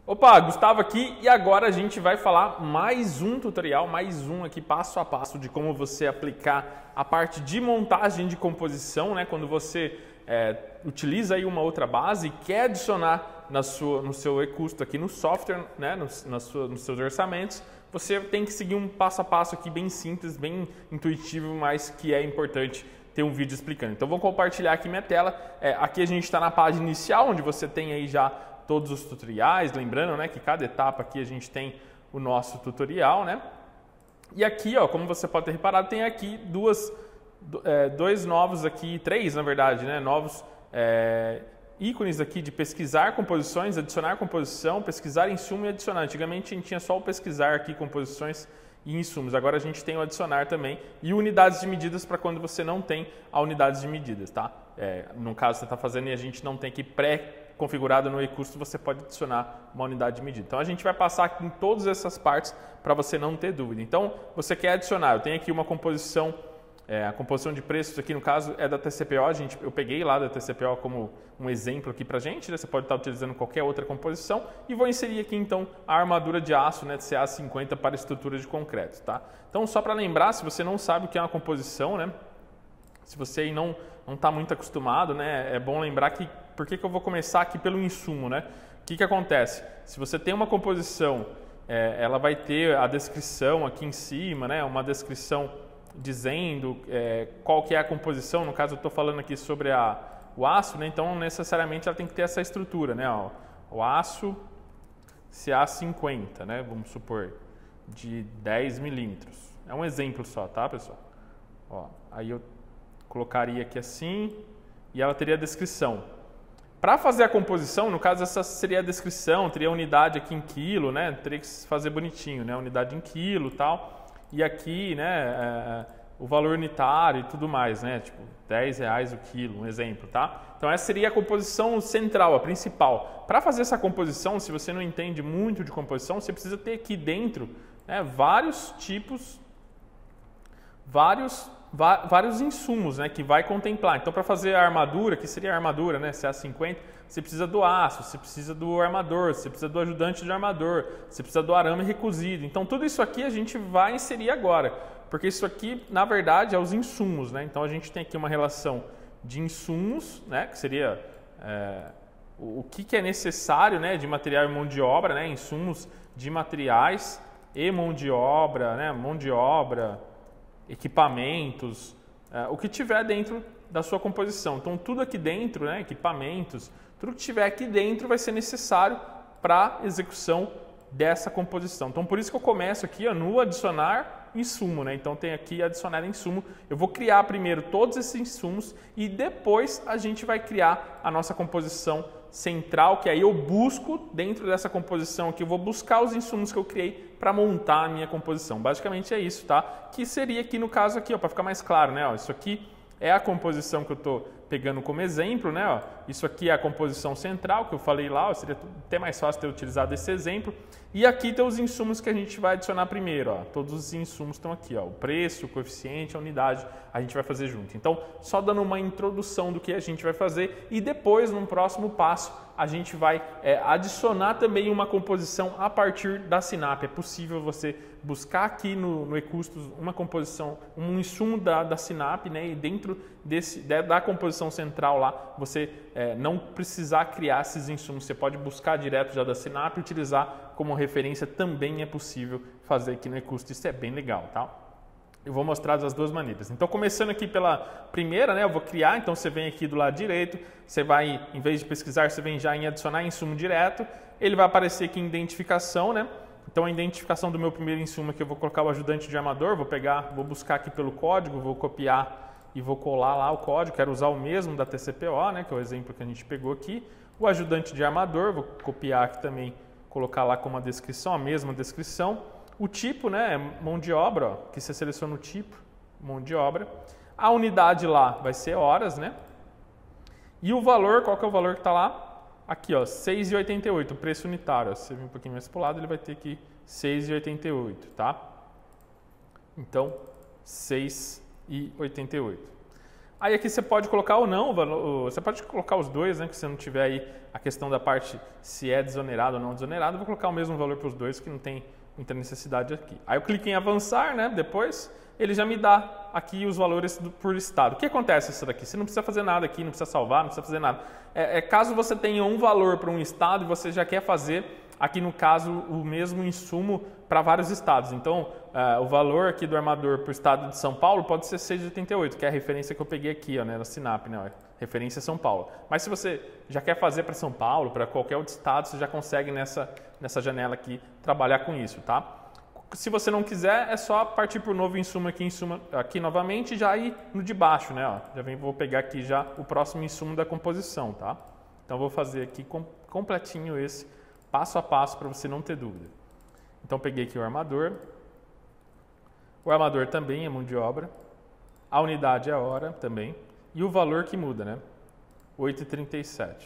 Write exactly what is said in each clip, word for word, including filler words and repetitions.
Opa, Gustavo aqui e agora a gente vai falar mais um tutorial, mais um aqui passo a passo de como você aplicar a parte de montagem de composição, né? Quando você é, utiliza aí uma outra base e quer adicionar na sua, no seu e-custo aqui no software, né? Nos, na sua, nos seus orçamentos, você tem que seguir um passo a passo aqui bem simples, bem intuitivo, mas que é importante ter um vídeo explicando. Então vou compartilhar aqui minha tela. É, aqui a gente está na página inicial, onde você tem aí já todos os tutoriais, lembrando, né, que cada etapa aqui a gente tem o nosso tutorial, né? E aqui, ó, como você pode ter reparado, tem aqui duas, é, dois novos aqui, três na verdade, né, novos é, ícones aqui de pesquisar composições, adicionar composição, pesquisar insumo e adicionar. Antigamente a gente tinha só o pesquisar aqui composições e insumos, agora a gente tem o adicionar também e unidades de medidas para quando você não tem a unidades de medidas, tá? É, no caso você está fazendo e a gente não tem que pré configurado no e-custo, você pode adicionar uma unidade de medida. Então a gente vai passar aqui em todas essas partes para você não ter dúvida. Então você quer adicionar, eu tenho aqui uma composição, é, a composição de preços aqui no caso é da T C P O, a gente, eu peguei lá da T C P O como um exemplo aqui para a gente, né? Você pode estar utilizando qualquer outra composição e vou inserir aqui então a armadura de aço, né, de C A cinquenta para estrutura de concreto, tá? Então só para lembrar, se você não sabe o que é uma composição, né? Se você aí não não está muito acostumado, né, é bom lembrar que por que, que eu vou começar aqui pelo insumo, né? O que, que acontece? Se você tem uma composição, é, ela vai ter a descrição aqui em cima, né? Uma descrição dizendo é, qual que é a composição. No caso, eu estou falando aqui sobre a, o aço, né? Então necessariamente ela tem que ter essa estrutura, né? Ó, o aço C A cinquenta, né? Vamos supor, de dez milímetros. É um exemplo só, tá, pessoal? Ó, aí eu colocaria aqui assim e ela teria a descrição. Para fazer a composição, no caso essa seria a descrição, teria a unidade aqui em quilo, né? Teria que fazer bonitinho, né? Unidade em quilo, tal. E aqui, né? É, o valor unitário e tudo mais, né? Tipo dez reais o quilo, um exemplo, tá? Então essa seria a composição central, a principal. Para fazer essa composição, se você não entende muito de composição, você precisa ter aqui dentro, né, vários tipos, vários vários insumos, né, que vai contemplar. Então, para fazer a armadura, que seria a armadura, né, C A cinquenta, você precisa do aço, você precisa do armador, você precisa do ajudante de armador, você precisa do arame recozido. Então, tudo isso aqui a gente vai inserir agora, porque isso aqui, na verdade, é os insumos, né? Então, a gente tem aqui uma relação de insumos, né, que seria é, o, o que, que é necessário, né, de material e mão de obra, né, insumos de materiais e mão de obra, né, mão de obra, equipamentos, é, o que tiver dentro da sua composição. Então tudo aqui dentro, né, equipamentos, tudo que tiver aqui dentro vai ser necessário para a execução dessa composição. Então por isso que eu começo aqui ó, no adicionar insumo, né? Então tem aqui adicionar insumo. Eu vou criar primeiro todos esses insumos e depois a gente vai criar a nossa composição central, que aí eu busco dentro dessa composição aqui, eu vou buscar os insumos que eu criei para montar a minha composição. Basicamente é isso, tá? Que seria aqui no caso aqui, ó, para ficar mais claro, né? Ó, isso aqui é a composição que eu estou pegando como exemplo, né? Ó, isso aqui é a composição central que eu falei lá, ó, seria até mais fácil ter utilizado esse exemplo. E aqui tem os insumos que a gente vai adicionar primeiro, ó. Todos os insumos estão aqui, ó. O preço, o coeficiente, a unidade, a gente vai fazer junto. Então, só dando uma introdução do que a gente vai fazer e depois, num próximo passo, a gente vai é, adicionar também uma composição a partir da Sinap. É possível você buscar aqui no, no e-custos uma composição, um insumo da, da Sinap, né? E dentro desse, da composição central lá, você é, não precisar criar esses insumos. Você pode buscar direto já da Sinap e utilizar como referência, também é possível fazer aqui no e-custo. Isso é bem legal, tá? Eu vou mostrar das duas maneiras. Então, começando aqui pela primeira, né, eu vou criar. Então, você vem aqui do lado direito, você vai, em vez de pesquisar, você vem já em adicionar insumo direto. Ele vai aparecer aqui em identificação, né? Então, a identificação do meu primeiro insumo aqui, eu vou colocar o ajudante de armador, vou pegar, vou buscar aqui pelo código, vou copiar e vou colar lá o código. Quero usar o mesmo da T C P O, né, que é o exemplo que a gente pegou aqui. O ajudante de armador, vou copiar aqui também, colocar lá como a descrição, a mesma descrição. O tipo, né, é mão de obra, ó, que você seleciona o tipo, mão de obra. A unidade lá vai ser horas, né? E o valor, qual que é o valor que está lá? Aqui, ó, seis reais e oitenta e oito centavos, o preço unitário. Ó, se você vir um pouquinho mais para o lado, ele vai ter aqui seis reais e oitenta e oito centavos, tá? Então, seis reais e oitenta e oito centavos. Aí aqui você pode colocar ou não, você pode colocar os dois, né, que você não tiver aí a questão da parte se é desonerado ou não desonerado, eu vou colocar o mesmo valor para os dois, que não tem muita necessidade aqui. Aí eu clico em avançar, né, depois ele já me dá aqui os valores do, por estado. O que acontece isso daqui? Você não precisa fazer nada aqui, não precisa salvar, não precisa fazer nada. É, é caso você tenha um valor para um estado e você já quer fazer, aqui no caso, o mesmo insumo para vários estados. Então, uh, o valor aqui do armador para o estado de São Paulo pode ser seis vírgula oitenta e oito, que é a referência que eu peguei aqui, ó, né, na Sinap, né, ó, referência São Paulo. Mas se você já quer fazer para São Paulo, para qualquer outro estado, você já consegue nessa, nessa janela aqui trabalhar com isso, tá? Se você não quiser, é só partir para o novo insumo aqui, insumo, aqui novamente e já ir no de baixo, né? Ó, já vem, vou pegar aqui já o próximo insumo da composição, tá? Então vou fazer aqui com, completinho esse, passo a passo para você não ter dúvida. Então peguei aqui o armador. O armador também é mão de obra. A unidade é a hora também. E o valor que muda, né? oito e trinta e sete.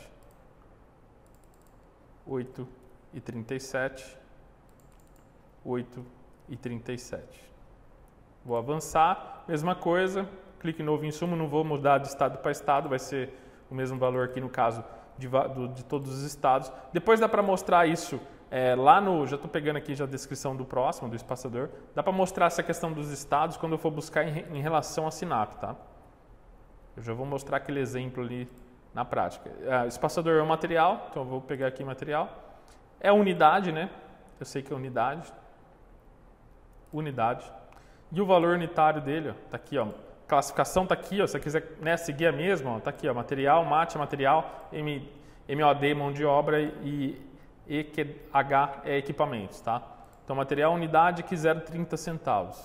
oito e trinta e sete. oito e trinta e sete. Vou avançar, mesma coisa, clique em novo insumo, não vou mudar de estado para estado, vai ser o mesmo valor aqui no caso de, do, de todos os estados. Depois dá para mostrar isso é, lá no, já estou pegando aqui já a descrição do próximo, do espaçador, dá para mostrar essa questão dos estados quando eu for buscar em, em relação a Sinap, tá? Eu já vou mostrar aquele exemplo ali na prática. É, espaçador é um material, então eu vou pegar aqui material. É unidade, né? Eu sei que é unidade. Unidade. E o valor unitário dele, ó, tá aqui, ó. Classificação tá aqui, ó. Se você quiser, né, seguir a mesma, ó, tá aqui, ó. Material, mate, material, M, M O D, mão de obra e E Q H é equipamentos, tá? Então, material, unidade, aqui zero vírgula trinta centavos.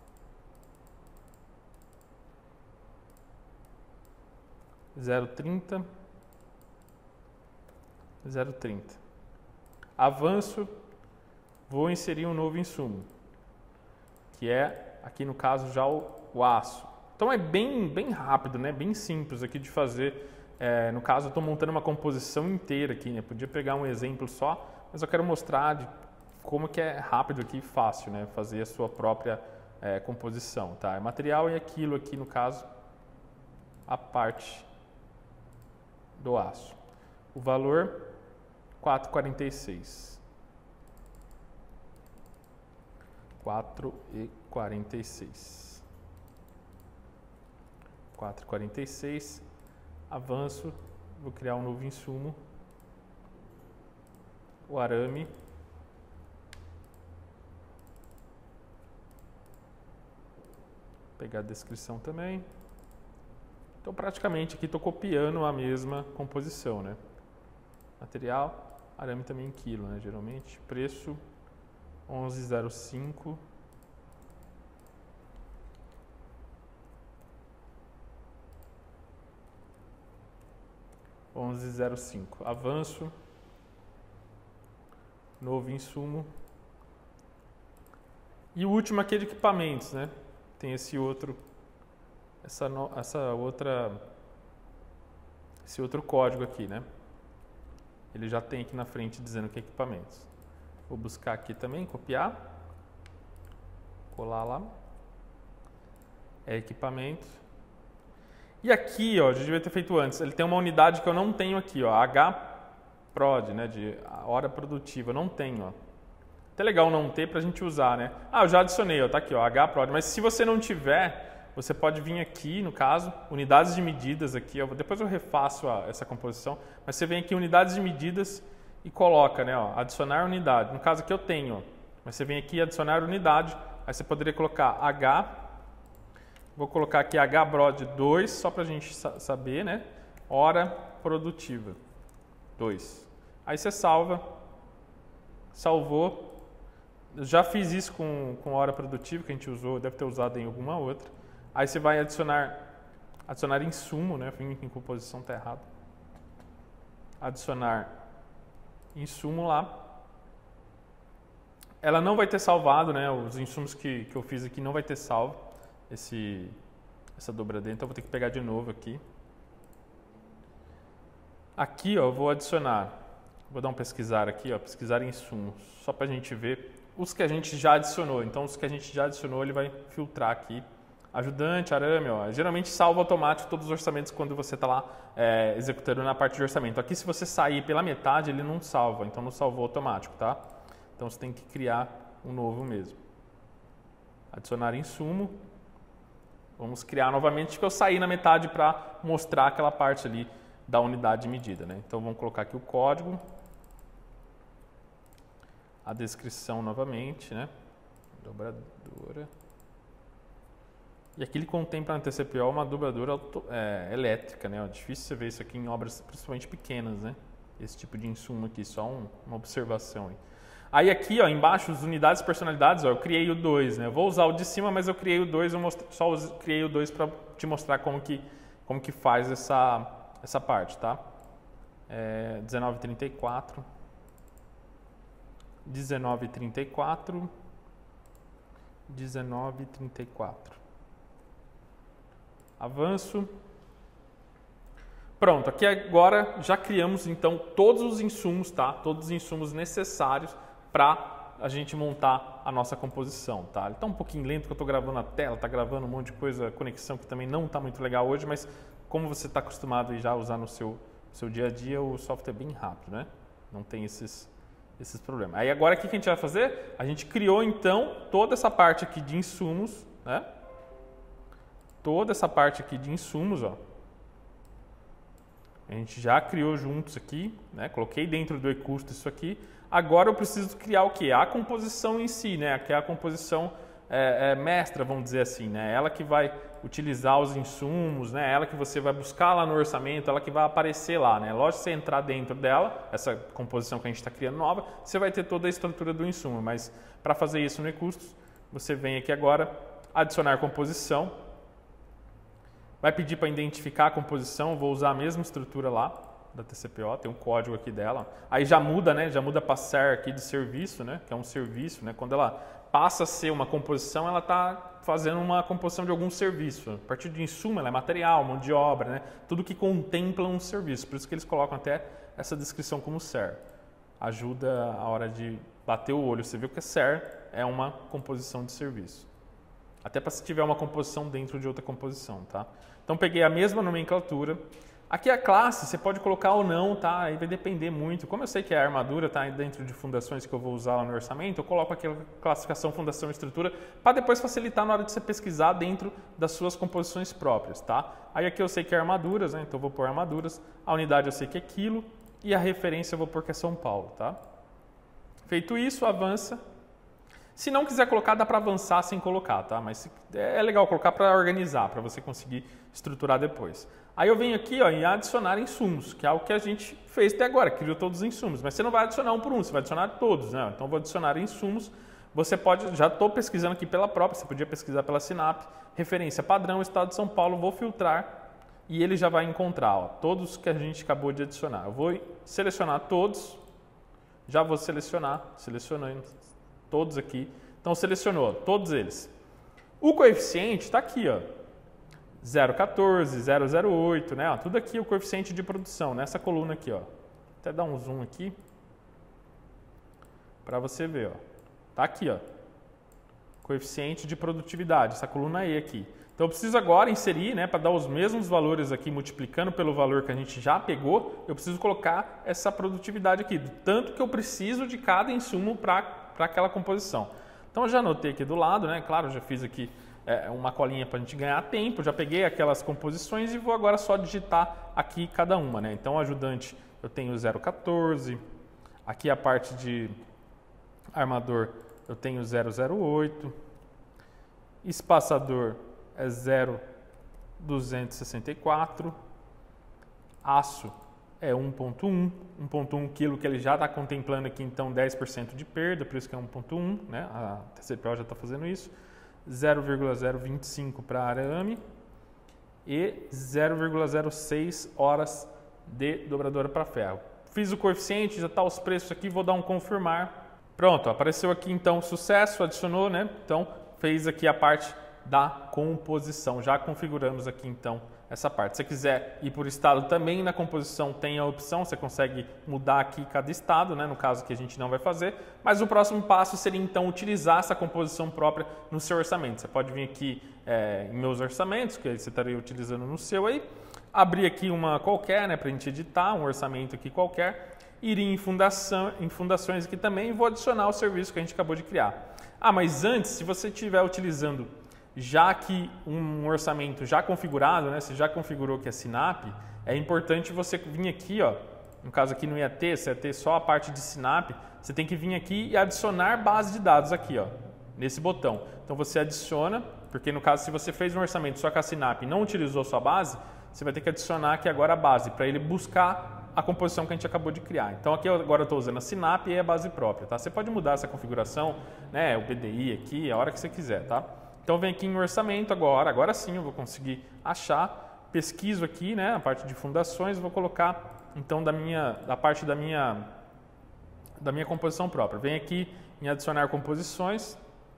zero vírgula trinta. zero vírgula trinta. Avanço, vou inserir um novo insumo, que é, aqui no caso, já o, o aço. Então é bem, bem rápido, né? Bem simples aqui de fazer. É, no caso, eu estou montando uma composição inteira aqui, né? Podia pegar um exemplo só, mas eu quero mostrar de como que é rápido aqui e fácil, né? Fazer a sua própria é, composição, tá? É material e aquilo aqui, no caso, a parte do aço. O valor, quatro e quarenta e seis. quatro e quarenta e seis. quatro e quarenta e seis. Avanço, vou criar um novo insumo. O arame. Vou pegar a descrição também. Então, praticamente aqui estou copiando a mesma composição, né? Material, arame também em quilo, né? Geralmente, preço onze vírgula zero cinco. onze vírgula zero cinco. Avanço. Novo insumo. E o último aqui é de equipamentos, né? Tem esse outro, essa, no, essa outra, esse outro código aqui, né? Ele já tem aqui na frente dizendo que é equipamentos. Vou buscar aqui também, copiar, colar lá, é equipamento. E aqui, ó, já devia ter feito antes, ele tem uma unidade que eu não tenho aqui, ó, H prod, né, de hora produtiva, eu não tenho, ó. Até legal não ter para a gente usar, né? Ah, eu já adicionei, ó, tá aqui, ó, H prod, mas se você não tiver, você pode vir aqui, no caso, unidades de medidas aqui, ó, depois eu refaço a, essa composição, mas você vem aqui, unidades de medidas, e coloca, né, ó, adicionar unidade. No caso aqui eu tenho, ó, mas você vem aqui adicionar unidade, aí você poderia colocar H, vou colocar aqui H prod dois, só para a gente saber, né, hora produtiva, dois. Aí você salva, salvou, eu já fiz isso com, com hora produtiva, que a gente usou, deve ter usado em alguma outra. Aí você vai adicionar, adicionar insumo, né, em composição está errado, adicionar insumo lá. Ela não vai ter salvado, né? Os insumos que, que eu fiz aqui não vai ter salvo esse, essa dobradeira, então eu vou ter que pegar de novo aqui. Aqui, ó, eu vou adicionar, vou dar um pesquisar aqui, ó, pesquisar insumos, só para a gente ver os que a gente já adicionou. Então, os que a gente já adicionou, ele vai filtrar aqui Ajudante, arame, ó, geralmente salva automático todos os orçamentos quando você está lá é, executando na parte de orçamento. Aqui, se você sair pela metade, ele não salva, então não salvou automático, tá? Então você tem que criar um novo mesmo. Adicionar insumo. Vamos criar novamente, que eu saí na metade para mostrar aquela parte ali da unidade de medida, né? Então vamos colocar aqui o código, a descrição novamente, né? Dobradora. E aqui ele contempla na T C P O uma dobradora auto, é, elétrica, né? É difícil você ver isso aqui em obras principalmente pequenas, né? Esse tipo de insumo aqui, só um, uma observação aí. Aí aqui, ó, embaixo, as unidades personalidades, ó, eu criei o dois, né? Eu vou usar o de cima, mas eu criei o dois, eu most... só us... criei o dois para te mostrar como que, como que faz essa, essa parte, tá? É, dezenove trinta e quatro. dezenove trinta e quatro. dezenove trinta e quatro. Avanço. Pronto, aqui agora já criamos então todos os insumos, tá? Todos os insumos necessários para a gente montar a nossa composição, tá? Ele está um pouquinho lento que eu estou gravando a tela, está gravando um monte de coisa, conexão que também não está muito legal hoje, mas como você está acostumado a já usar no seu, seu dia a dia, o software é bem rápido, né? Não tem esses, esses problemas. Aí agora o que a gente vai fazer? A gente criou então toda essa parte aqui de insumos, né? Toda essa parte aqui de insumos, ó. A gente já criou juntos aqui, né? Coloquei dentro do e-custo isso aqui. Agora eu preciso criar o quê? A composição em si, né? Que é a composição é, é, mestra, vamos dizer assim, né? Ela que vai utilizar os insumos, né? Ela que você vai buscar lá no orçamento, ela que vai aparecer lá, né? Lógico que você entrar dentro dela, essa composição que a gente está criando nova, você vai ter toda a estrutura do insumo, mas para fazer isso no e-custos, você vem aqui agora, adicionar composição. Vai pedir para identificar a composição, vou usar a mesma estrutura lá da T C P O, tem um código aqui dela. Aí já muda, né? Já muda para ser aqui de serviço, né? Que é um serviço, né? Quando ela passa a ser uma composição, ela está fazendo uma composição de algum serviço. A partir de insumo, ela é material, mão de obra, né? Tudo que contempla um serviço. Por isso que eles colocam até essa descrição como S E R. Ajuda a hora de bater o olho. Você viu que S E R é uma composição de serviço. Até para se tiver uma composição dentro de outra composição, tá? Então peguei a mesma nomenclatura. Aqui a classe você pode colocar ou não, tá? Aí vai depender muito. Como eu sei que a armadura está dentro de fundações que eu vou usar lá no orçamento, eu coloco aqui a classificação, fundação e estrutura para depois facilitar na hora de você pesquisar dentro das suas composições próprias, tá? Aí aqui eu sei que é armaduras, né? Então eu vou pôr armaduras. A unidade eu sei que é quilo e a referência eu vou pôr que é São Paulo, tá? Feito isso, avança. Se não quiser colocar, dá para avançar sem colocar, tá? Mas é legal colocar para organizar, para você conseguir estruturar depois. Aí eu venho aqui, ó, em adicionar insumos, que é o que a gente fez até agora, criou todos os insumos. Mas você não vai adicionar um por um, você vai adicionar todos, né? Então eu vou adicionar insumos. Você pode, já estou pesquisando aqui pela própria, você podia pesquisar pela Sinap, referência padrão, Estado de São Paulo, vou filtrar e ele já vai encontrar, ó, todos que a gente acabou de adicionar. Eu vou selecionar todos, já vou selecionar, selecionando todos aqui. Então selecionou todos eles. O coeficiente está aqui, ó, zero vírgula quatorze, zero vírgula zero oito, né? Ó, tudo aqui é o coeficiente de produção, nessa coluna aqui, ó. Até dar um zoom aqui para você ver, ó. Tá aqui, ó. Coeficiente de produtividade, essa coluna E aqui. Então eu preciso agora inserir, né, para dar os mesmos valores aqui, multiplicando pelo valor que a gente já pegou, eu preciso colocar essa produtividade aqui, do tanto que eu preciso de cada insumo para para aquela composição. Então eu já anotei aqui do lado, né? Claro, já fiz aqui é, uma colinha para a gente ganhar tempo, já peguei aquelas composições e vou agora só digitar aqui cada uma, né? Então ajudante eu tenho zero vírgula quatorze, aqui a parte de armador eu tenho zero vírgula zero oito, espaçador é zero vírgula duzentos e sessenta e quatro, aço é um ponto um, um ponto um quilo que ele já está contemplando aqui, então dez por cento de perda, por isso que é um ponto um, né? A T C P O já está fazendo isso. zero vírgula zero vinte e cinco para arame e zero vírgula zero seis horas de dobradora para ferro. Fiz o coeficiente, já está os preços aqui, vou dar um confirmar. Pronto, apareceu aqui então sucesso, adicionou, né? Então fez aqui a parte da composição. Já configuramos aqui então essa parte. Se você quiser ir por estado também, na composição tem a opção, você consegue mudar aqui cada estado, né? No caso que a gente não vai fazer, mas o próximo passo seria então utilizar essa composição própria no seu orçamento. Você pode vir aqui é, em meus orçamentos, que você estaria utilizando no seu aí, abrir aqui uma qualquer, né, para a gente editar, um orçamento aqui qualquer, ir em, fundação, em fundações aqui também e vou adicionar o serviço que a gente acabou de criar. Ah, mas antes, se você estiver utilizando já que um orçamento já configurado, né, você já configurou que é Sinap, é importante você vir aqui, ó, no caso aqui não ia ter, você ia ter só a parte de Sinap, você tem que vir aqui e adicionar base de dados aqui, ó, nesse botão. Então você adiciona, porque no caso se você fez um orçamento só com a Sinap e não utilizou sua base, você vai ter que adicionar aqui agora a base, para ele buscar a composição que a gente acabou de criar. Então aqui eu, agora eu estou usando a Sinap e a base própria, tá? Você pode mudar essa configuração, né, o B D I aqui, a hora que você quiser, tá? Então vem aqui em orçamento agora, agora sim eu vou conseguir achar, pesquiso aqui, né, a parte de fundações, vou colocar então da minha, da parte da minha, da minha composição própria. Vem aqui em adicionar composições,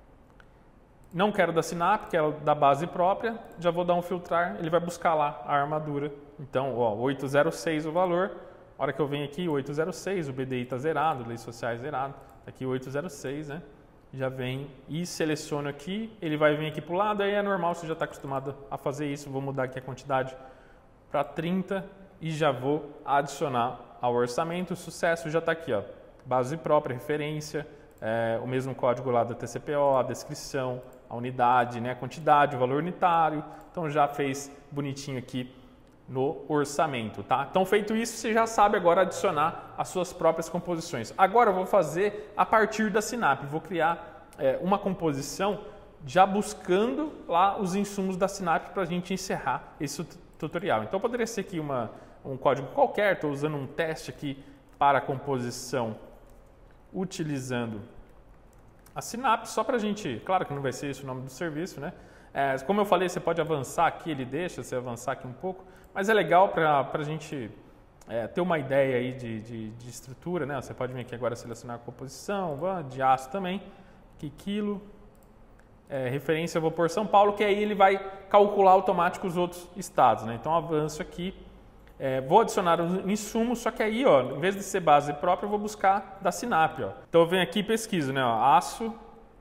não quero da Sinap, quero da base própria, já vou dar um filtrar, ele vai buscar lá a armadura. Então, ó, oitocentos e seis o valor, a hora que eu venho aqui, oitocentos e seis, o B D I está zerado, leis sociais zerado, aqui oitocentos e seis, né? Já vem e seleciono aqui, ele vai vir aqui para o lado, aí é normal, você já está acostumado a fazer isso, vou mudar aqui a quantidade para trinta e já vou adicionar ao orçamento, o sucesso já está aqui, ó, base própria, referência, é, o mesmo código lá da T C P O, a descrição, a unidade, né, a quantidade, o valor unitário, então já fez bonitinho aqui no orçamento, tá? Então feito isso, você já sabe agora adicionar as suas próprias composições. Agora eu vou fazer a partir da Sinap, vou criar é, uma composição já buscando lá os insumos da Sinap para a gente encerrar esse tutorial. Então poderia ser aqui uma, um código qualquer, estou usando um teste aqui para a composição utilizando a Sinap, só para a gente, claro que não vai ser esse o nome do serviço, né? É, como eu falei, você pode avançar aqui, ele deixa você avançar aqui um pouco, mas é legal para a gente é, ter uma ideia aí de, de, de estrutura, né? Você pode vir aqui agora selecionar a composição, de aço também, que quilo, é, referência eu vou por São Paulo, que aí ele vai calcular automático os outros estados, né? Então avanço aqui, é, vou adicionar o insumo, só que aí, ó, em vez de ser base própria, eu vou buscar da Sinap, ó. Então eu venho aqui e pesquiso, né? Ó, aço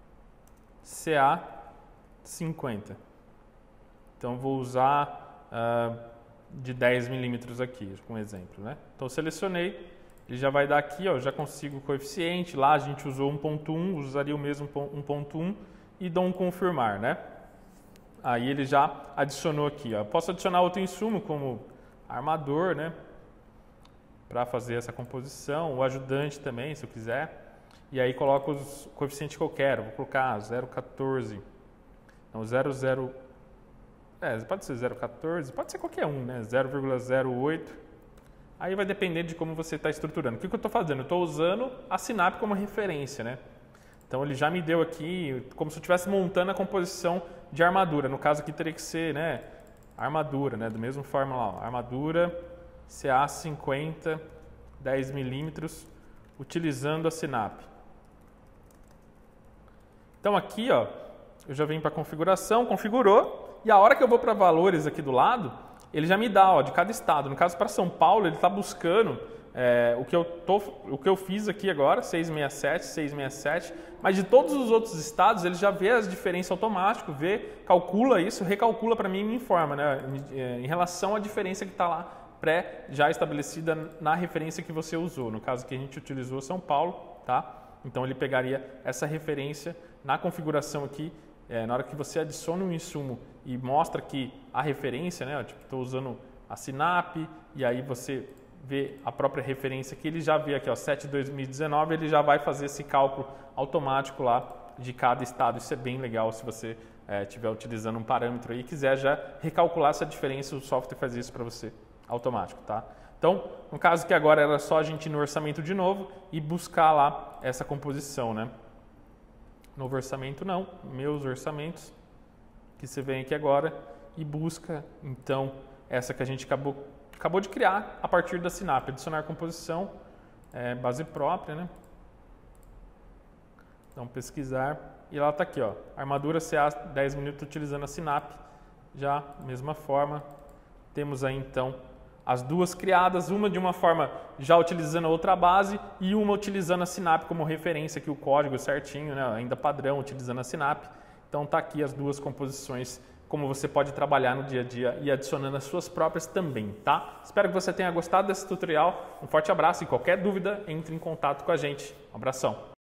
C A cinquenta. Então vou usar uh, de dez milímetros aqui, como exemplo, né? Então selecionei, ele já vai dar aqui, ó, já consigo o coeficiente, lá a gente usou um ponto um, usaria o mesmo um ponto um e dou um confirmar, né? Aí ele já adicionou aqui, ó. Posso adicionar outro insumo como armador, né? Para fazer essa composição, o ajudante também, se eu quiser. E aí coloco os coeficientes que eu quero, vou colocar zero vírgula quatorze. Então, zero, zero, é, pode ser zero vírgula quatorze, pode ser qualquer um, né? zero vírgula zero oito. Aí vai depender de como você está estruturando. O que, que eu estou fazendo? Eu estou usando a Sinap como referência, né? Então, ele já me deu aqui, como se eu estivesse montando a composição de armadura. No caso aqui teria que ser, né, armadura, né? Do mesmo forma lá, ó, armadura C A cinquenta, dez milímetros, utilizando a Sinap. Então, aqui, ó, eu já venho para configuração, configurou, e a hora que eu vou para valores aqui do lado, ele já me dá, ó, de cada estado. No caso, para São Paulo, ele está buscando é, o, que eu tô, o que eu fiz aqui agora, seiscentos e sessenta e sete, seiscentos e sessenta e sete, mas de todos os outros estados, ele já vê as diferenças automático, vê, calcula isso, recalcula para mim e me informa, né, em, em relação à diferença que está lá pré, já estabelecida na referência que você usou. No caso que a gente utilizou São Paulo, tá? Então ele pegaria essa referência na configuração aqui. É, na hora que você adiciona um insumo e mostra que a referência, né, tipo, estou usando a Sinap, e aí você vê a própria referência que ele já vê aqui, ó, sete de dois mil e dezenove, ele já vai fazer esse cálculo automático lá de cada estado. Isso é bem legal se você estiver é, utilizando um parâmetro aí e quiser já recalcular essa diferença, o software faz isso para você automático, tá? Então, no caso que agora era só a gente ir no orçamento de novo e buscar lá essa composição, né? Novo orçamento não, meus orçamentos, que você vem aqui agora e busca, então, essa que a gente acabou, acabou de criar a partir da Sinap, adicionar composição, é, base própria, né? Então, pesquisar, e ela está aqui, ó, armadura C A dez minutos utilizando a Sinap, já, mesma forma, Temos aí então as duas criadas, uma de uma forma já utilizando a outra base e uma utilizando a Sinap como referência, aqui o código certinho, né? Ainda padrão, utilizando a Sinap. Então tá aqui as duas composições, como você pode trabalhar no dia a dia e adicionando as suas próprias também, tá? Espero que você tenha gostado desse tutorial. Um forte abraço e qualquer dúvida, entre em contato com a gente. Um abração!